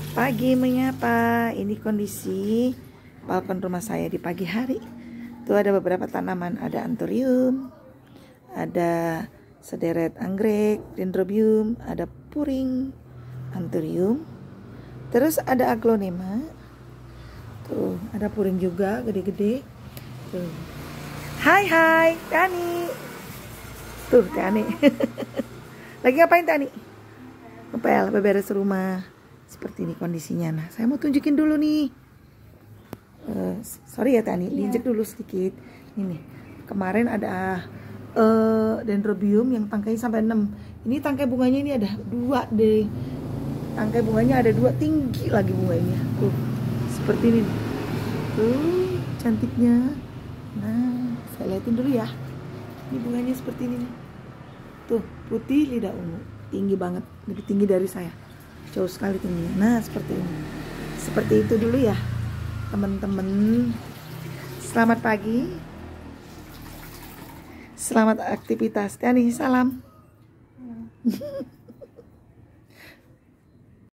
Pagi menyapa. Ini kondisi balkon rumah saya di pagi hari. Tuh ada beberapa tanaman, ada anthurium, ada sederet anggrek, dendrobium, ada puring, anthurium. Terus ada aglonema. Tuh, ada puring juga gede-gede. Tuh. Hai, Tani. Tuh, Tani. Lagi ngapain, Tani? Ngepel, beberes rumah. Seperti ini kondisinya. Nah, saya mau tunjukin dulu nih. Sorry ya Tani, diinjek dulu sedikit. Ini kemarin ada dendrobium yang tangkainya sampai 6. Ini tangkai bunganya ini ada 2 deh. Tangkai bunganya ada 2, tinggi lagi bunganya. Tuh, seperti ini. Tuh, cantiknya. Nah, saya liatin dulu ya. Ini bunganya seperti ini nih. Tuh, putih lidah ungu. Tinggi banget, lebih tinggi dari saya. Jauh sekali tingginya. Nah, seperti ini. Seperti itu dulu ya, teman-teman. Selamat pagi. Selamat aktivitas. Tani, salam.